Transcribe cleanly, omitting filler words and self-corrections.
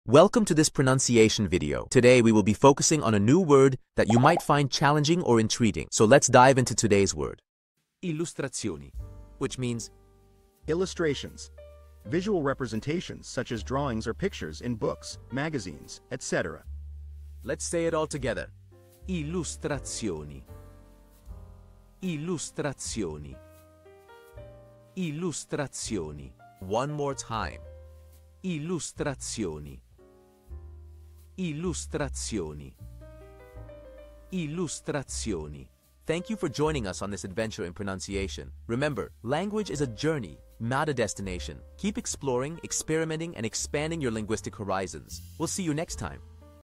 Welcome to this pronunciation video. Today we will be focusing on a new word that you might find challenging or intriguing. So let's dive into today's word. Illustrazioni, which means illustrations, visual representations such as drawings or pictures in books, magazines, etc. Let's say it all together. Illustrazioni. Illustrazioni. Illustrazioni. One more time. Illustrazioni. Illustrazioni. Illustrazioni. Thank you for joining us on this adventure in pronunciation. Remember, language is a journey, not a destination. Keep exploring, experimenting, and expanding your linguistic horizons. We'll see you next time.